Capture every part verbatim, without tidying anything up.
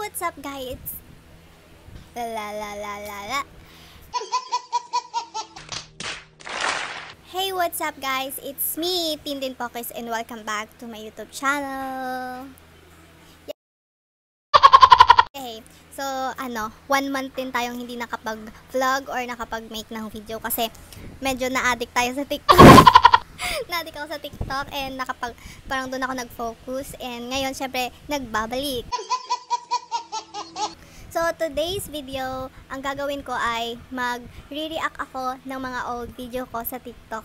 what's up guys? La la la la la la. Hey, what's up guys? It's me, Tindin Pokis, and welcome back to my YouTube channel. Okay, so ano, one month din tayong hindi nakapag-vlog or nakapag-make ng video kasi medyo na-addict tayo sa TikTok. Na-addict ako sa TikTok and nakapag, parang doon ako nag-focus, and ngayon syempre nagbabalik. So today's video, ang gagawin ko ay mag-re-react ako ng mga old video ko sa TikTok.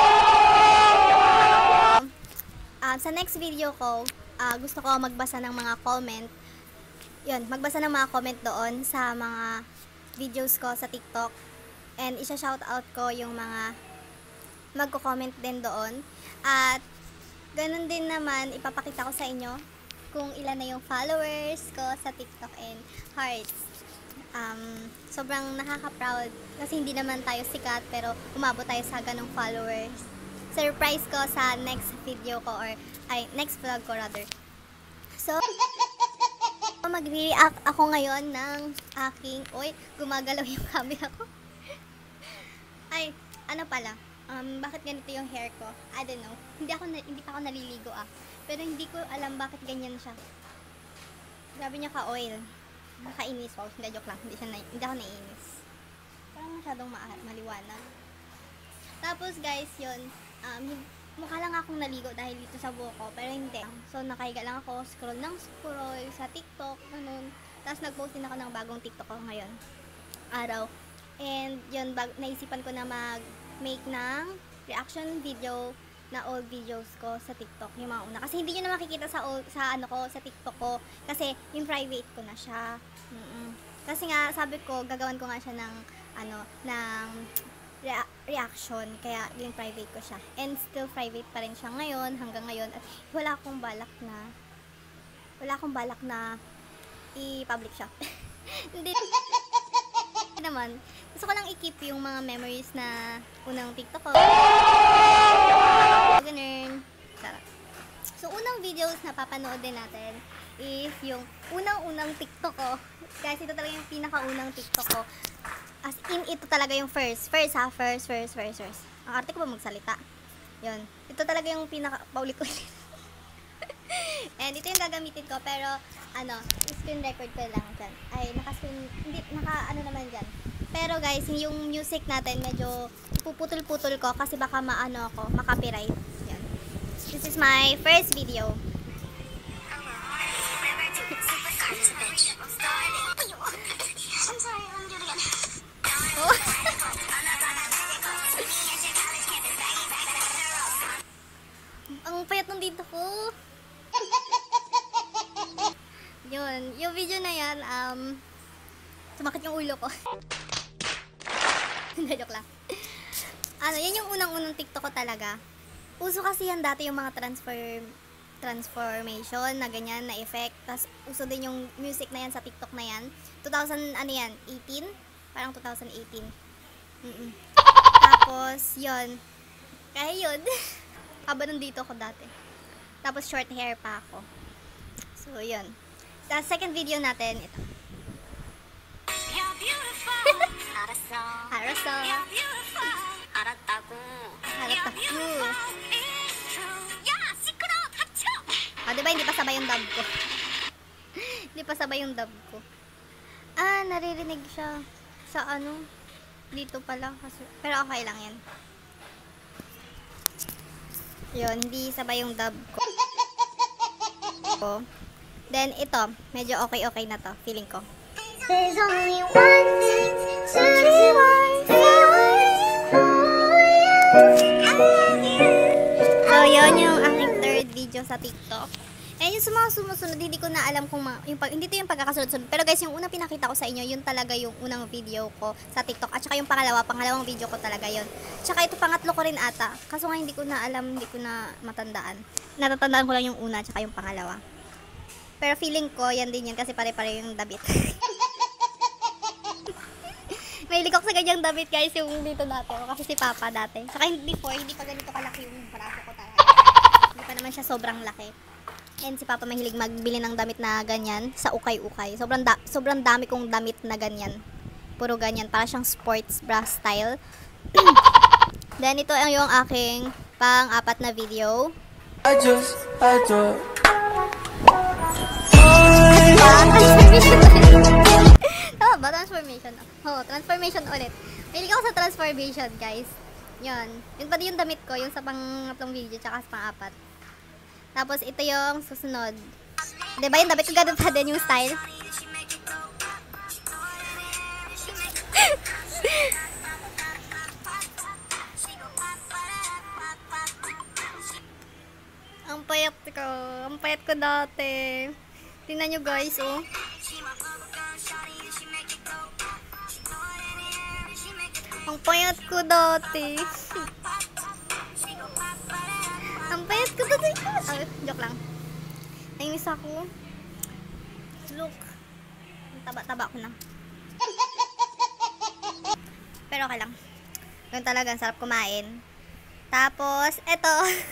Um, sa next video ko, uh, gusto ko magbasa ng mga comment. Yun, magbasa ng mga comment doon sa mga videos ko sa TikTok. And isa-shoutout ko yung mga magko-comment din doon. At ganun din naman, ipapakita ko sa inyo kung ilan na yung followers ko sa TikTok and hearts. Um, sobrang nakaka-proud kasi hindi naman tayo sikat pero umabot tayo sa ganong followers. Surprise ko sa next video ko or ay, next vlog ko rather. So, mag-react ako ngayon ng aking, oy, gumagalaw yung camera ko. Ay, ano pala, um, bakit ganito yung hair ko? I don't know. Hindi ako na, hindi pa ako naliligo ah. Pero hindi ko alam bakit ganyan siya. Grabe niya ka-oil. Nakainis. Wow, hindi, joke lang. Hindi, siya na, hindi ako naiinis. Parang masyadong ma maliwanag. Tapos guys, yun. Um, mukha lang akong naligo dahil dito sa buhok ko. Pero hindi. So, nakahiga lang ako. Scroll ng scroll sa TikTok. Ganun. Tapos nag-post din ako ng bagong TikTok ko ngayon. Araw. And yun, bag naisipan ko na mag-make ng reaction video na old videos ko sa TikTok, yung mga una. Kasi hindi nyo na makikita sa old, sa ano ko, sa TikTok ko. Kasi yung private ko na siya. Mm-mm. Kasi nga, sabi ko, gagawan ko nga siya ng, ano, ng rea reaction. Kaya yung private ko siya. And still private pa rin siya ngayon, hanggang ngayon. At wala akong balak na, wala akong balak na i-public siya. Hindi naman. Gusto ko lang i-keep yung mga memories na unang TikTok ko. Ganun. So, unang videos na papanood din natin is yung unang-unang TikTok ko. Guys, ito talaga yung pinakaunang TikTok ko. As in, ito talaga yung first. First ha, first, first, first, first. Ang arte ko ba magsalita? Yun. Ito talaga yung pinaka, paulit-ulit. And ito yung gagamitin ko, pero, ano, screen record ko lang dyan. Ay, naka-screen, hindi, naka, ano naman dyan. Pero guys, yung music natin, medyo puputol-putol ko kasi baka maano ako, makapiright. Yan. This is my first video. Oh. Ang payat ng dito ko. Yun, yung video na yan, um, sumakit yung ulo ko. Hindi, joke lang. Ano, yan yung unang-unang TikTok ko talaga. Uso kasi yan dati yung mga transform, transformation na ganyan, na effect. Tapos, uso din yung music na yan sa TikTok na yan. two thousand, ano yan, eighteen? Parang two thousand eighteen. Mm-mm. Tapos, yun. Kaya yun. Haba nung dito ko dati. Tapos, short hair pa ako. So, yun. Sa second video natin, ito. 알았어. 알았다고. 알았다고. 야, 시끄러. 닥쳐. Ah, diba hindi pa sabay yung dub ko? Hindi pa sabay yung dub ko. Ah, naririnig siya sa ano, dito pala kasi, pero okay lang yan. Yun, hindi sabay yung dub ko. Then ito, medyo okay-okay na to, feeling ko. There's only one thing to reward. So, yun yung aking third video sa TikTok. And yung sa mga sumusunod, hindi ko na alam kung mga, yung, hindi to yung pagkakasunod-sunod. Pero guys, yung unang pinakita ko sa inyo, yun talaga yung unang video ko sa TikTok. At saka yung pangalawa, pangalawang video ko talaga yun. Tsaka ito pangatlo ko rin ata. Kaso nga hindi ko na alam, hindi ko na matandaan. Natatandaan ko lang yung una, tsaka yung pangalawa. Pero feeling ko, yan din yan kasi pare-pare yung dabit. May likok sa ganyang damit guys, yung dito dati. Kasi si Papa dati. Saka hindi before, hindi pa ganito kalaki yung braso ko talaga. Hindi pa naman siya sobrang laki. And si Papa mahilig magbili ng damit na ganyan sa ukay-ukay. Sobrang, da sobrang dami kong damit na ganyan. Puro ganyan. Para siyang sports bra style. Then, ito ang yung aking pang-apat na video. I just, I just. Transformation ulit. Tama ba? Transformation. Oo, transformation ulit. Mahilig ako sa transformation, guys. Yun. Yun pa din yung damit ko, yung sa pang-atlong video, tsaka sa pang-apat. Tapos, ito yung susunod. Diba yung damit ko ganun pa din yung style? Ang payat ko. Ang payat ko dati. Tingnan nyo guys, oh. Ang payat ko dati. Ang payat ko dati. Oh, joke lang. Nainis ako. Look. Ang taba-taba ko na. Pero okay lang. Yung talaga, ang sarap kumain. Tapos, eto.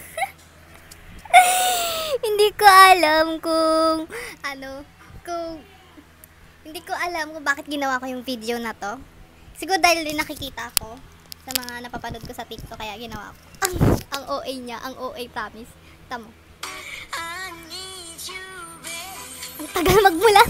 Hindi ko alam kung ano, kung hindi ko alam kung bakit ginawa ko yung video na to. Siguro dahil din nakikita ko sa mga napapanood ko sa TikTok, kaya ginawa ko. Ang, ang O A niya, ang O A promise. Tamo. Ang tagal magmulat.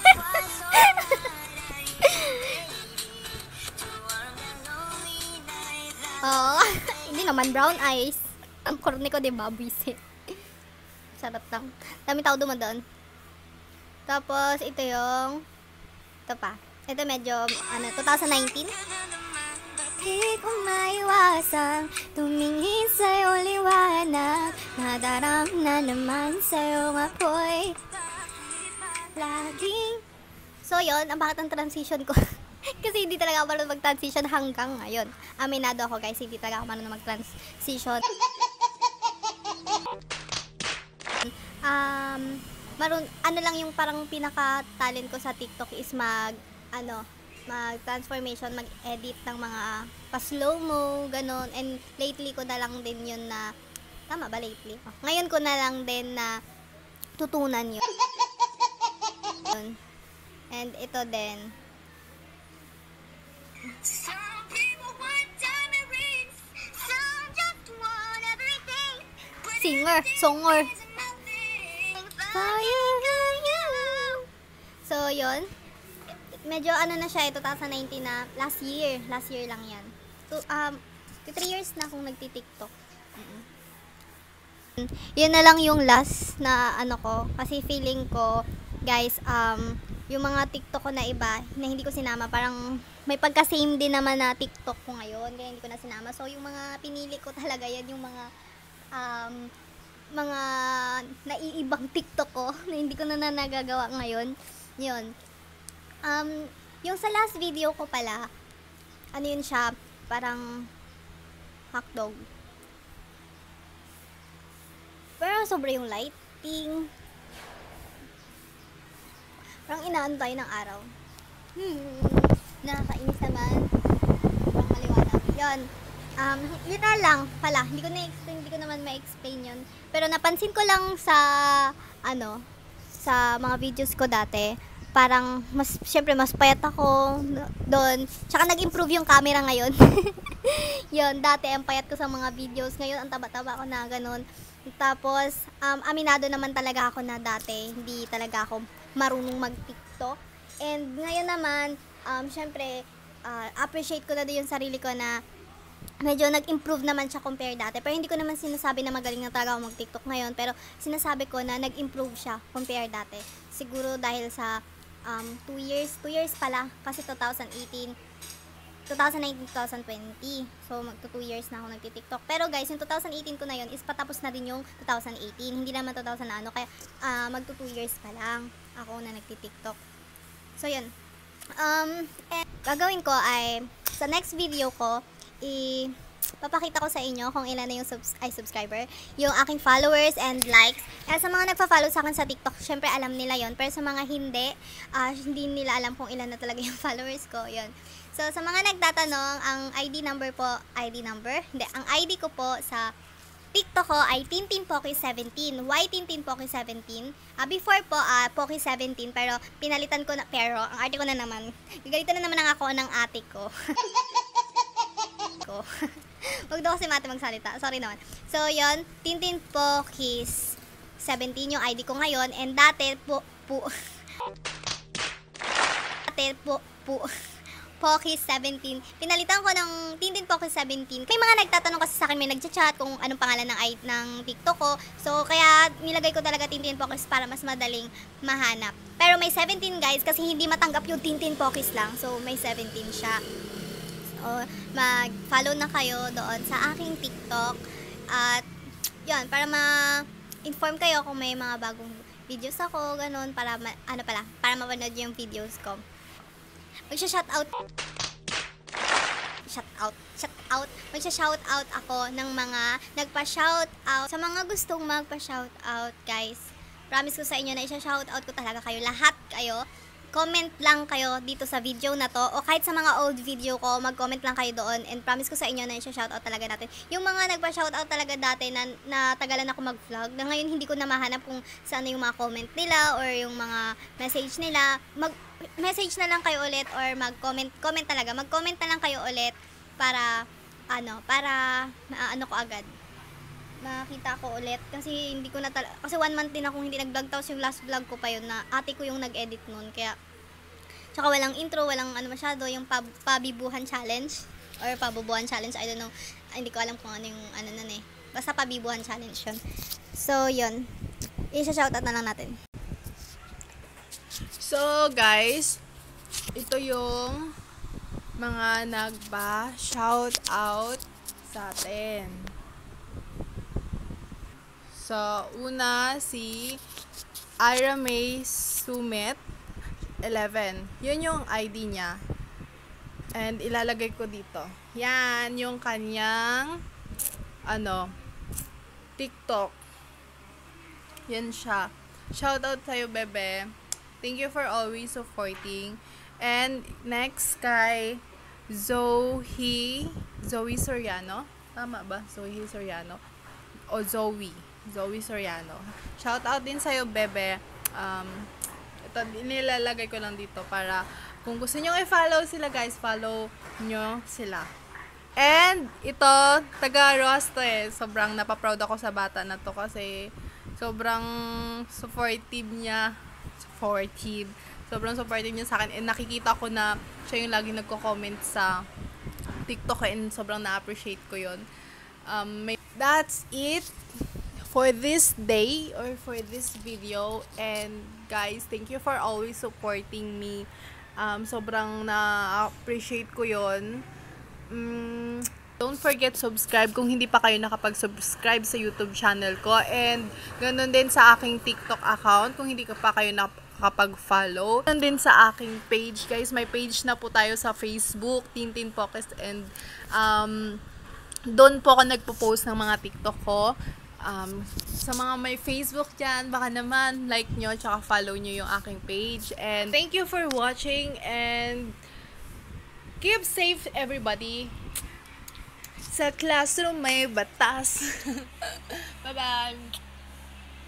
Oh, hindi naman brown eyes. Ang korne ko, diba? Buisit. Sarap lang. Dami tao dumadaan. Tapos, ito yung ito pa. Ito medyo, ano, twenty nineteen. Di ko maiwasang tumingin sa'yo liwanag. Nadarang na naman sa'yo apoy. Laging. So, yun. Ang bakit ang transition ko. Kasi hindi talaga ako marunong mag-transition hanggang ngayon. Aminado ako guys, hindi talaga ako marunong mag-transition. Um, marun ano lang yung parang pinaka-talent ko sa TikTok is mag, ano, mag-transformation, mag-edit ng mga pa-slow-mo, ganon. And lately ko na lang din yun na, tama ba lately? Oh, ngayon ko na lang din na tutunan yun. And ito din. Singer, songer. So, yun. Medyo ano na siya, twenty nineteen na last year. Last year lang yan. So, um, three years na akong nagti-TikTok. Mm-hmm. Yun na lang yung last na ano ko. Kasi feeling ko, guys, um, yung mga TikTok ko na iba, na hindi ko sinama, parang may pagka-same din naman na TikTok ko ngayon. Kaya hindi ko na sinama. So, yung mga pinili ko talaga yan, yung mga um, mga naiibang TikTok ko na hindi ko na, na nagagawa ngayon. Yun. Um, yung sa last video ko pala, ano yun siya, parang hotdog. Pero sobra yung lighting. Parang inaantay ng araw. Hmm, nakakainis naman. Parang maliwanag. Yun. Um, yun na lang pala. Hindi ko na-explain, hindi ko naman ma-explain yun. Pero napansin ko lang sa, ano, sa mga videos ko dati, parang, mas, syempre, mas payat ako doon. Tsaka nag-improve yung camera ngayon. Yun, dati ang payat ko sa mga videos. Ngayon, ang taba-taba ko na, ganun. Tapos, um, aminado naman talaga ako na dati, hindi talaga ako marunong mag-TikTok. And ngayon naman, um, syempre, uh, appreciate ko na din yung sarili ko na medyo nag-improve naman siya compare dati. Pero hindi ko naman sinasabi na magaling na talaga ako mag-TikTok ngayon. Pero sinasabi ko na nag-improve siya compare dati. Siguro dahil sa um, two years, two years pala. Kasi twenty eighteen, twenty nineteen, twenty twenty. So, magto two years na ako nagti-TikTok. Pero guys, yung twenty eighteen ko na yun is patapos na din yung twenty eighteen. Hindi naman two thousand na ano. Kaya uh, magto two years pa lang ako na nagti-TikTok. So, yun. Um, and gagawin ko ay, sa next video ko, i papakita ko sa inyo kung ilan na yung subs ay subscriber, yung aking followers and likes. Kaya sa mga nagpa-follow sa akin sa TikTok, syempre alam nila yon. Pero sa mga hindi, uh, hindi nila alam kung ilan na talaga yung followers ko. Yun. So, sa mga nagtatanong, ang I D number po, I D number, hindi, ang I D ko po sa TikTok ko ay Tintin Pocky seventeen. Why Tintin Pocky seventeen? Uh, before po, uh, Pocky seventeen, pero pinalitan ko na, pero ang ate ko na naman, gagalitan na naman ang ako ng ate ko. ko. Huwag daw kasi mate magsalita. Sorry naman. So, yon Tintin Pocky seventeen yung I D ko ngayon. And dati po, po, dati po, po, Pocky seventeen. Pinalitan ko ng Tintin Pocky seventeen. May mga nagtatanong kasi sa akin, may nagchat-chat kung anong pangalan ng, ng TikTok ko. So, kaya nilagay ko talaga Tintin Pocky para mas madaling mahanap. Pero may seventeen guys, kasi hindi matanggap yung Tintin Pocky lang. So, may seventeen siya. So, mag-follow na kayo doon sa aking TikTok. At, yun, para ma-inform kayo kung may mga bagong videos ako, ganun, para, ma- ano pala, para mapanood yung videos ko. Magsha-shoutout shoutout shoutout magsha-shoutout ako ng mga nagpa-shoutout, sa mga gustong magpa-shoutout, guys. Promise ko sa inyo na i-shoutout ko talaga kayo, lahat kayo. Comment lang kayo dito sa video na to, o kahit sa mga old video ko, mag-comment lang kayo doon, and promise ko sa inyo na i-shoutout talaga natin. Yung mga nagpa-shoutout talaga dati na, na tagalan ako mag-vlog, na ngayon hindi ko na mahanap kung saan yung mga comment nila or yung mga message nila, mag-message na lang kayo ulit or mag-comment, comment talaga, mag-comment na lang kayo ulit para, ano, para, uh, ano ko agad, makita ko ulit, kasi hindi ko na tal- kasi one month din akong hindi nag-vlog, tapos yung last vlog ko pa yun na ate ko yung nag-edit nun, kaya tsaka walang intro, walang ano masyado, yung pab- pabibuhan challenge or pabubuhan challenge, I don't know, hindi ko alam kung ano yung ano nun eh, basta pabibuhan challenge yun. So yun, i-shoutout na lang natin. So guys, ito yung mga nagba-shoutout sa atin. So, una, si Ira May Sumet, eleven. Yun yung I D niya. And ilalagay ko dito. Yan, yung kanyang, ano, TikTok. Yan siya. Shoutout sa'yo, bebe. Thank you for always supporting. And next kay Zoe, Zoe Soriano. Tama ba? Zoe Soriano. O Zoe. Zoe Soriano. Shout out din sa'yo, bebe. Um, ito, nilalagay ko lang dito para kung gusto nyo i-follow sila, guys, follow nyo sila. And, ito, taga Roas to eh. Sobrang napaproud ako sa bata na to kasi sobrang supportive niya. Supportive. Sobrang supportive niya sa akin. And nakikita ko na siya yung lagi nagko-comment sa TikTok and sobrang na-appreciate ko yun. Um, may, that's it for this day or for this video. And guys, thank you for always supporting me. Um, sobrang na-appreciate ko yun. Um, don't forget subscribe kung hindi pa kayo nakapag-subscribe sa YouTube channel ko. And ganun din sa aking TikTok account kung hindi ka pa kayo nakapag-follow. Ganun din sa aking page. Guys, may page na po tayo sa Facebook, Tintin Pocky. And um, doon po ako nagpo-post ng mga TikTok ko. Um, sa mga may Facebook dyan, baka naman like nyo, tsaka follow nyo yung aking page. And thank you for watching and keep safe everybody. Sa classroom may batas. Bye-bye!